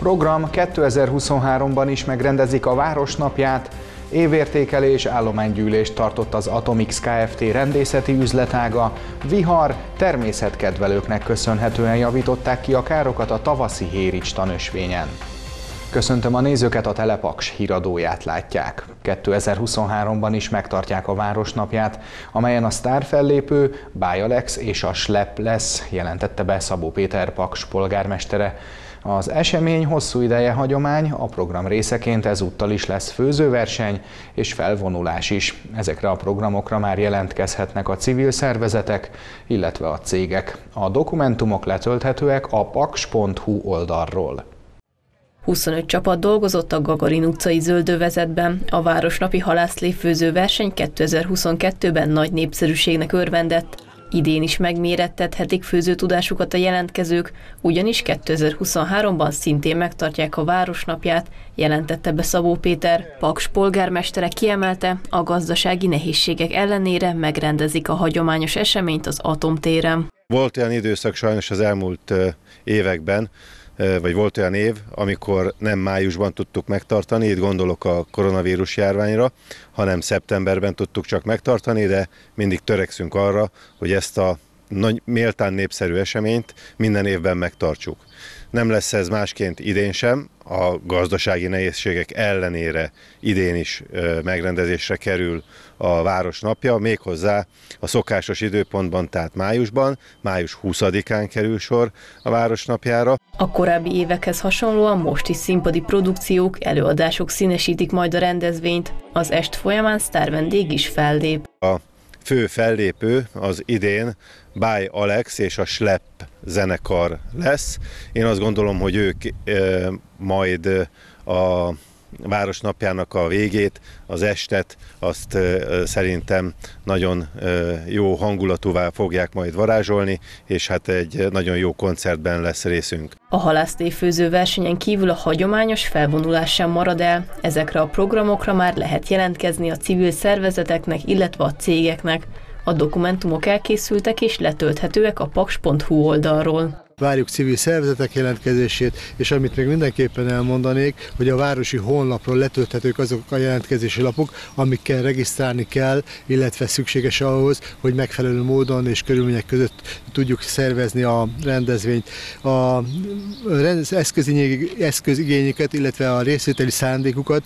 Program 2023-ban is megrendezik a Városnapját, évértékelés, állománygyűlést tartott az Atomix Kft. Rendészeti üzletága, vihar, természetkedvelőknek köszönhetően javították ki a károkat a tavaszi hérics tanösvényen. Köszöntöm a nézőket, a Telepaks híradóját látják. 2023-ban is megtartják a Városnapját, amelyen a sztárfellépő Báj Alex és a Slepp lesz, jelentette be Szabó Péter Paks polgármestere. Az esemény hosszú ideje hagyomány, a program részeként ezúttal is lesz főzőverseny és felvonulás is. Ezekre a programokra már jelentkezhetnek a civil szervezetek, illetve a cégek. A dokumentumok letölthetőek a paks.hu oldalról. 25 csapat dolgozott a Gagarin utcai zöldövezetben. A Városnapi halászlé-főző verseny 2022-ben nagy népszerűségnek örvendett. Idén is megmérettethetik főzőtudásukat a jelentkezők, ugyanis 2023-ban szintén megtartják a Városnapját, jelentette be Szabó Péter. Paks polgármestere kiemelte, a gazdasági nehézségek ellenére megrendezik a hagyományos eseményt az Atomtéren. Volt olyan időszak sajnos az elmúlt években, vagy volt olyan év, amikor nem májusban tudtuk megtartani, itt gondolok a koronavírus járványra, hanem szeptemberben tudtuk csak megtartani, de mindig törekszünk arra, hogy ezt a nagy, méltán népszerű eseményt minden évben megtartsuk. Nem lesz ez másként idén sem, a gazdasági nehézségek ellenére idén is megrendezésre kerül a Városnapja, méghozzá a szokásos időpontban, tehát májusban, május 20-án kerül sor a Városnapjára. A korábbi évekhez hasonlóan most is színpadi produkciók, előadások színesítik majd a rendezvényt. Az est folyamán sztárvendég is fellép. A fő fellépő az idén Báj Alex és a Slepp zenekar lesz. Én azt gondolom, hogy ők majd a Városnapjának a végét, az estet, azt szerintem nagyon jó hangulatúvá fogják majd varázsolni, és hát egy nagyon jó koncertben lesz részünk. A halászlé-főző versenyen kívül a hagyományos felvonulás sem marad el. Ezekre a programokra már lehet jelentkezni a civil szervezeteknek, illetve a cégeknek. A dokumentumok elkészültek és letölthetőek a paks.hu oldalról. Várjuk civil szervezetek jelentkezését, és amit még mindenképpen elmondanék, hogy a városi honlapról letölthetők azok a jelentkezési lapok, amikkel regisztrálni kell, illetve szükséges ahhoz, hogy megfelelő módon és körülmények között tudjuk szervezni a rendezvényt. Az eszközigényeket, illetve a részvételi szándékukat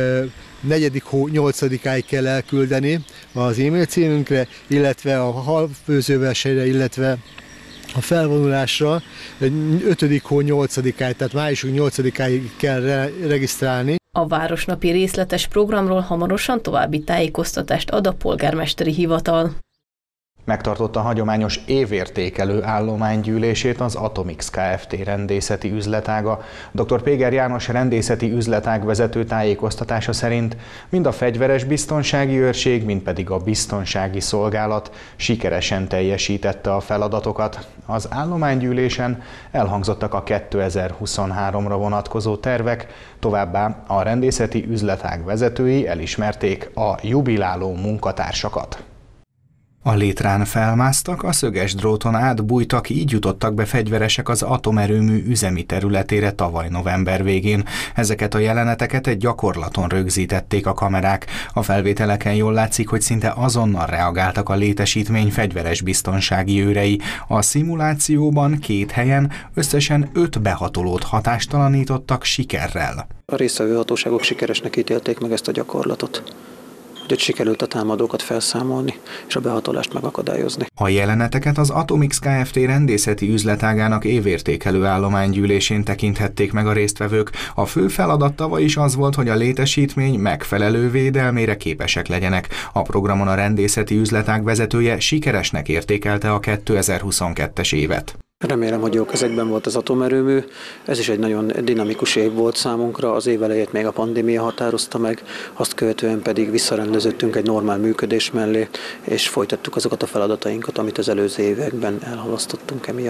4. hó 8-áig kell elküldeni az e-mail címünkre, illetve a halfőzőversenyre, illetve a felvonulásra 5. hó 8-áig, tehát május 8-áig kell regisztrálni. A Városnapi részletes programról hamarosan további tájékoztatást ad a polgármesteri hivatal. Megtartotta a hagyományos évértékelő állománygyűlését az Atomix Kft. Rendészeti üzletága. Dr. Péger János rendészeti üzletág vezető tájékoztatása szerint mind a fegyveres biztonsági őrség, mind pedig a biztonsági szolgálat sikeresen teljesítette a feladatokat. Az állománygyűlésen elhangzottak a 2023-ra vonatkozó tervek, továbbá a rendészeti üzletág vezetői elismerték a jubiláló munkatársakat. A létrán felmásztak, a szöges dróton átbújtak, így jutottak be fegyveresek az atomerőmű üzemi területére tavaly november végén. Ezeket a jeleneteket egy gyakorlaton rögzítették a kamerák. A felvételeken jól látszik, hogy szinte azonnal reagáltak a létesítmény fegyveres biztonsági őrei. A szimulációban 2 helyen összesen 5 behatolót hatástalanítottak sikerrel. A résztvevő hatóságok sikeresnek ítélték meg ezt a gyakorlatot. Hogy sikerült a támadókat felszámolni és a behatolást megakadályozni. A jeleneteket az Atomix Kft. Rendészeti üzletágának évértékelő állománygyűlésén tekinthették meg a résztvevők. A fő feladat tavaly is az volt, hogy a létesítmény megfelelő védelmére képesek legyenek. A programon a rendészeti üzletág vezetője sikeresnek értékelte a 2022-es évet. Remélem, hogy jó kezekben volt az atomerőmű. Ez is egy nagyon dinamikus év volt számunkra. Az év elejét még a pandémia határozta meg, azt követően pedig visszarendeződtünk egy normál működés mellé, és folytattuk azokat a feladatainkat, amit az előző években elhalasztottunk emiatt.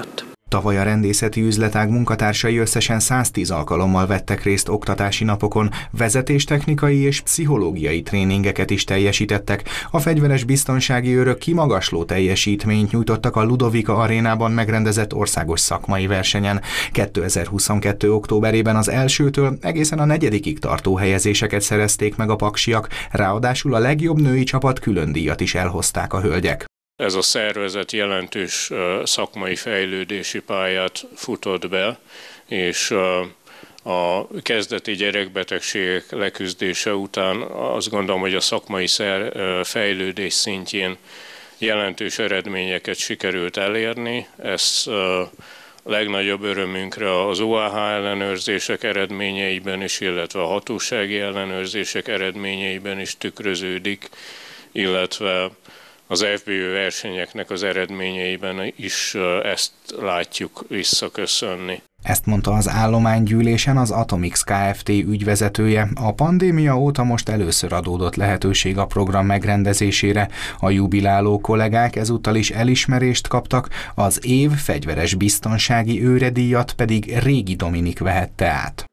Tavaly a rendészeti üzletág munkatársai összesen 110 alkalommal vettek részt oktatási napokon, vezetéstechnikai és pszichológiai tréningeket is teljesítettek. A fegyveres biztonsági őrök kimagasló teljesítményt nyújtottak a Ludovika arénában megrendezett országos szakmai versenyen. 2022. októberében az elsőtől egészen a 4. tartó helyezéseket szerezték meg a paksiak, ráadásul a legjobb női csapat külön díjat is elhozták a hölgyek. Ez a szervezet jelentős szakmai fejlődési pályát futott be, és a kezdeti gyerekbetegségek leküzdése után azt gondolom, hogy a szakmai fejlődés szintjén jelentős eredményeket sikerült elérni. Ez legnagyobb örömünkre az OAH ellenőrzések eredményeiben is, illetve a hatósági ellenőrzések eredményeiben is tükröződik, illetve az FBÖ versenyeknek az eredményeiben is ezt látjuk visszaköszönni. Ezt mondta az állománygyűlésen az Atomix Kft. Ügyvezetője. A pandémia óta most először adódott lehetőség a program megrendezésére. A jubiláló kollégák ezúttal is elismerést kaptak, az év fegyveres biztonsági őredíjat pedig Régi Dominik vehette át.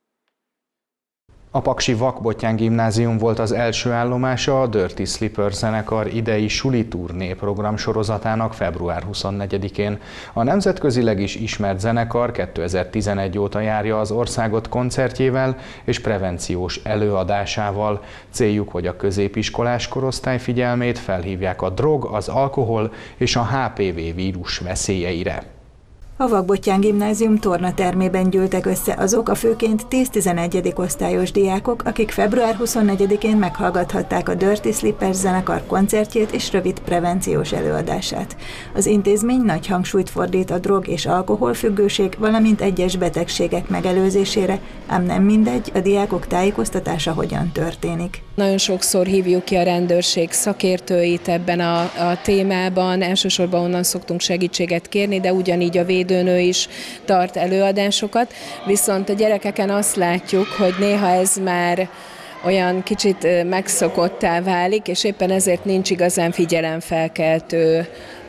A paksi Vakbottyán gimnázium volt az első állomása a Dirty Slipper zenekar idei suli turné program sorozatának február 24-én. A nemzetközileg is ismert zenekar 2011 óta járja az országot koncertjével és prevenciós előadásával. Céljuk, hogy a középiskolás korosztály figyelmét felhívják a drog, az alkohol és a HPV vírus veszélyeire. A Vakbottyán gimnázium tornatermében gyűltek össze azok a főként 10-11. osztályos diákok, akik február 24-én meghallgathatták a Dirty Slipper zenekar koncertjét és rövid prevenciós előadását. Az intézmény nagy hangsúlyt fordít a drog- és alkoholfüggőség, valamint egyes betegségek megelőzésére, ám nem mindegy, a diákok tájékoztatása hogyan történik. Nagyon sokszor hívjuk ki a rendőrség szakértőit ebben a témában, elsősorban onnan szoktunk segítséget kérni, de ugyanígy a védőnő is tart előadásokat, viszont a gyerekeken azt látjuk, hogy néha ez már olyan kicsit megszokottá válik, és éppen ezért nincs igazán figyelemfelkeltő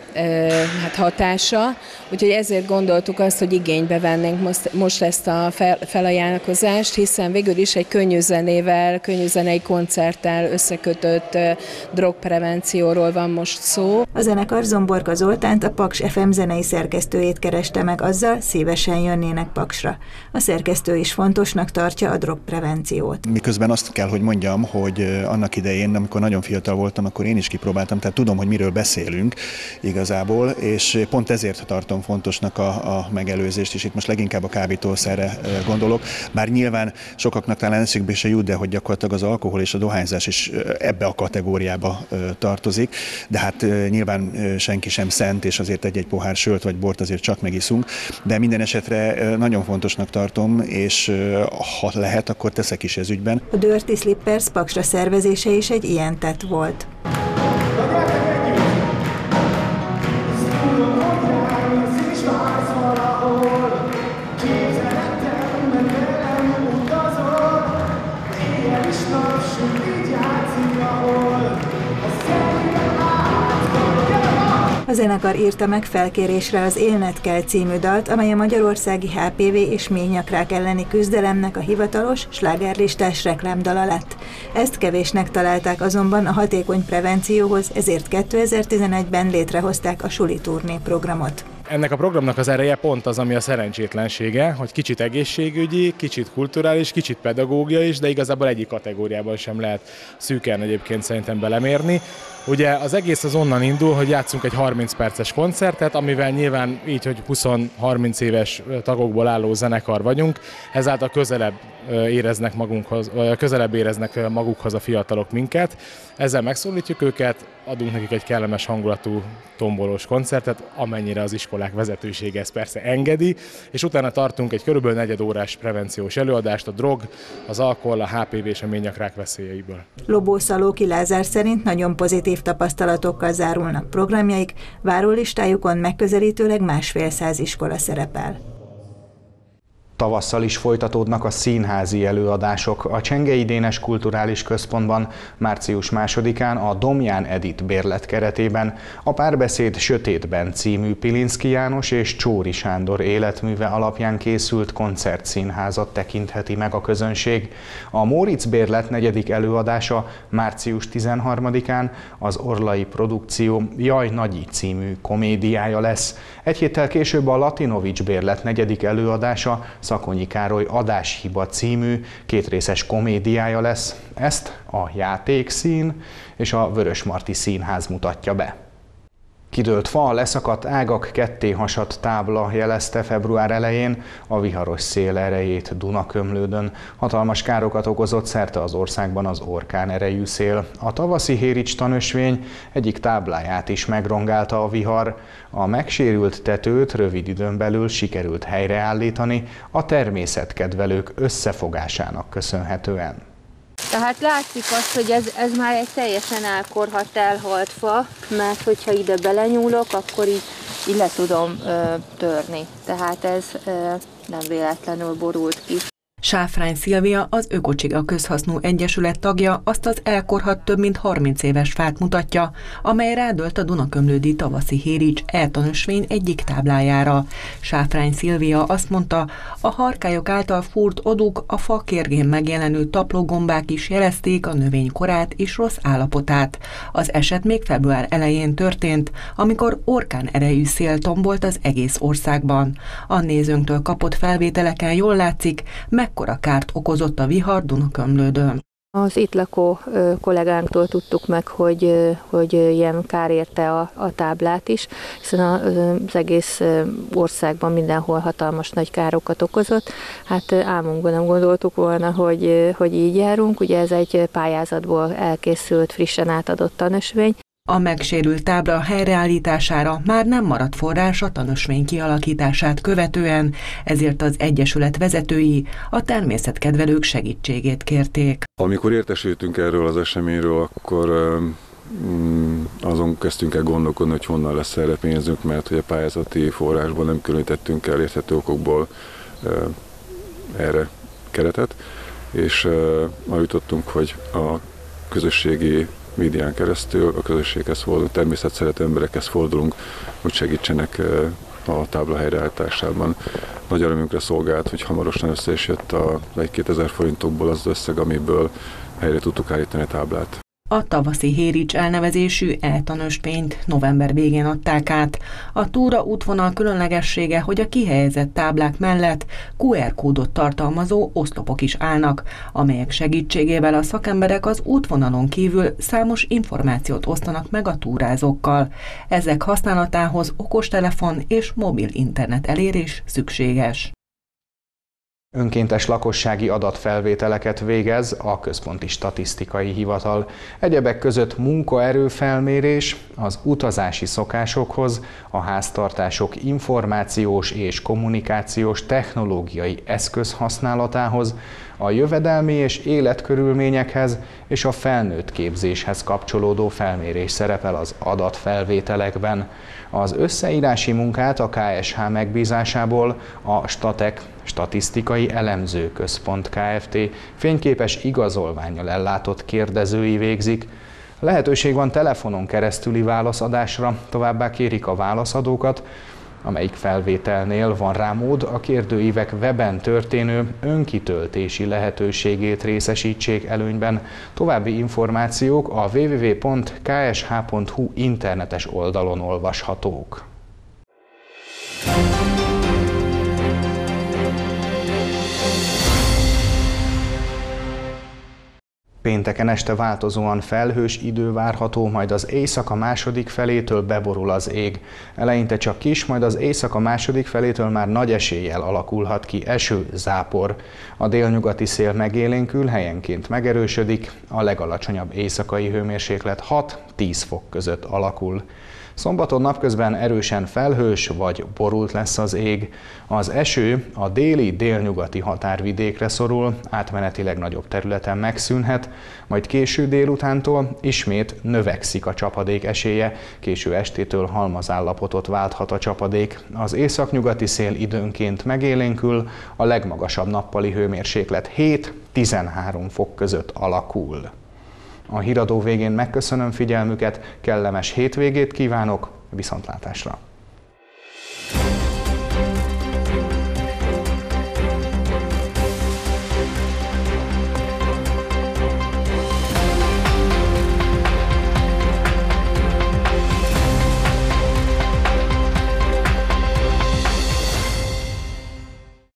hatása, úgyhogy ezért gondoltuk azt, hogy igénybe vennénk most ezt a felajánlkozást, hiszen végül is egy könnyű zenével, könnyű zenei koncerttel összekötött drogprevencióról van most szó. A zenekar Zomborka Zoltánt, a Paks FM zenei szerkesztőjét kereste meg azzal, szívesen jönnének Paksra. A szerkesztő is fontosnak tartja a drogprevenciót. Miközben azt kell, hogy mondjam, hogy annak idején, amikor nagyon fiatal voltam, akkor én is kipróbáltam, tehát tudom, hogy miről beszélünk igazából, és pont ezért tartom fontosnak a megelőzést, és itt most leginkább a kábítószerre gondolok, bár nyilván sokaknak talán eszükbe se jut, de hogy gyakorlatilag az alkohol és a dohányzás is ebbe a kategóriába tartozik, de hát nyilván senki sem szent, és azért egy pohár sört vagy bort azért csak megiszunk, de minden esetre nagyon fontosnak tartom, és ha lehet, akkor teszek is ez ügyben. A Dirty Slippers Paksra szervezése is egy ilyen tett volt. A zenekar írta meg felkérésre az Élned kell című dalt, amely a magyarországi HPV és méhnyakrák elleni küzdelemnek a hivatalos, slágerlistás reklámdala lett. Ezt kevésnek találták azonban a hatékony prevencióhoz, ezért 2011-ben létrehozták a suli turné programot. Ennek a programnak az ereje pont az, ami a szerencsétlensége, hogy kicsit egészségügyi, kicsit kulturális, kicsit pedagógiai is, de igazából egyik kategóriában sem lehet szűken egyébként szerintem belemérni. Ugye az egész az onnan indul, hogy játszunk egy 30 perces koncertet, amivel nyilván így, hogy 20-30 éves tagokból álló zenekar vagyunk, ezáltal közelebb éreznek magukhoz a fiatalok minket. Ezzel megszólítjuk őket, adunk nekik egy kellemes hangulatú tombolós koncertet, amennyire az iskolák vezetősége ezt persze engedi, és utána tartunk egy körülbelül 4 órás prevenciós előadást a drog, az alkohol, a HPV és a méhnyakrák veszélyeiből. Lobó Szalóki Lázár szerint nagyon pozitív tapasztalatokkal zárulnak programjaik, várólistájukon megközelítőleg 150 iskola szerepel. Tavasszal is folytatódnak a színházi előadások. A Csengei Dénes Kulturális Központban március 2-án a Domján Edith bérlet keretében a Párbeszéd Sötétben című Pilinszky János és Csóri Sándor életműve alapján készült koncertszínházat tekintheti meg a közönség. A Móricz bérlet 4. előadása március 13-án az Orlai Produkció Jaj Nagyi című komédiája lesz. Egy héttel később a Latinovics bérlet 4. előadása Szakonyi Károly Adáshiba című kétrészes komédiája lesz. Ezt a Játékszín és a Vörösmarty Színház mutatja be. Kidőlt fa, leszakadt ágak, ketté hasadt tábla jelezte február elején a viharos szél erejét Dunakömlődön. Hatalmas károkat okozott szerte az országban az orkán erejű szél. A tavaszi Hérics tanösvény egyik tábláját is megrongálta a vihar. A megsérült tetőt rövid időn belül sikerült helyreállítani a természetkedvelők összefogásának köszönhetően. Tehát látszik azt, hogy ez már egy teljesen elkorhadt, elhalt fa, mert hogyha ide belenyúlok, akkor így le tudom törni. Tehát ez nem véletlenül borult ki. Sáfrány Szilvia, az Ökocsiga Közhasznú Egyesület tagja, azt az elkorhadt több mint 30 éves fát mutatja, amely rádölt a Dunakömlődi tavaszi Hérics eltanösvény egyik táblájára. Sáfrány Szilvia azt mondta, a harkályok által fúrt odúk, a fa kérgén megjelenő taplógombák is jelezték a növény korát és rossz állapotát. Az eset még február elején történt, amikor orkán erejű szél tombolt az egész országban. A nézőnktől kapott felvételeken jól látszik, mekkora kárt okozott a vihar Dunakömlődön. Az itt lakó kollégánktól tudtuk meg, hogy ilyen kár érte a táblát is, hiszen az egész országban mindenhol hatalmas nagy károkat okozott. Hát álmunkban nem gondoltuk volna, hogy így járunk. Ugye ez egy pályázatból elkészült, frissen átadott tanösvény. A megsérült tábla helyreállítására már nem maradt forrás a tanösvény kialakítását követően, ezért az egyesület vezetői a természetkedvelők segítségét kérték. Amikor értesültünk erről az eseményről, akkor azon kezdtünk el gondolkodni, hogy honnan lesz erre pénzünk, mert hogy a pályázati forrásból nem különítettünk el érthető okokból erre keretet, és majd jutottunk, hogy a közösségi médián keresztül a közösséghez fordulunk, természetszerető emberekhez fordulunk, hogy segítsenek a tábla helyreállításában. Nagy örömünkre szolgált, hogy hamarosan össze is jött a 1-2 ezer forintokból az összeg, amiből helyre tudtuk állítani a táblát. A tavaszi Hérics elnevezésű eltanösvényt november végén adták át. A túra útvonal különlegessége, hogy a kihelyezett táblák mellett QR kódot tartalmazó oszlopok is állnak, amelyek segítségével a szakemberek az útvonalon kívül számos információt osztanak meg a túrázókkal. Ezek használatához okostelefon és mobil internet elérés szükséges. Önkéntes lakossági adatfelvételeket végez a Központi Statisztikai Hivatal. Egyebek között munkaerőfelmérés, az utazási szokásokhoz, a háztartások információs és kommunikációs technológiai eszközhasználatához, a jövedelmi és életkörülményekhez és a felnőtt képzéshez kapcsolódó felmérés szerepel az adatfelvételekben. Az összeírási munkát a KSH megbízásából a Statek Statisztikai Elemző Központ Kft. Fényképes igazolvánnyal ellátott kérdezői végzik. Lehetőség van telefonon keresztüli válaszadásra, továbbá kérik a válaszadókat, amelyik felvételnél van rá mód, a kérdőívek weben történő önkitöltési lehetőségét részesítsék előnyben. További információk a www.ksh.hu internetes oldalon olvashatók. Pénteken este változóan felhős idő várható, majd az éjszaka második felétől beborul az ég. Eleinte csak kis, majd az éjszaka második felétől már nagy eséllyel alakulhat ki eső, zápor. A délnyugati szél megélénkül, helyenként megerősödik, a legalacsonyabb éjszakai hőmérséklet 6-10 fok között alakul. Szombaton napközben erősen felhős vagy borult lesz az ég. Az eső a déli-délnyugati határvidékre szorul, átmenetileg nagyobb területen megszűnhet, majd késő délutántól ismét növekszik a csapadék esélye, késő estétől halmazállapotot válthat a csapadék. Az északnyugati szél időnként megélénkül, a legmagasabb nappali hőmérséklet 7-13 fok között alakul. A híradó végén megköszönöm figyelmüket, kellemes hétvégét kívánok, viszontlátásra!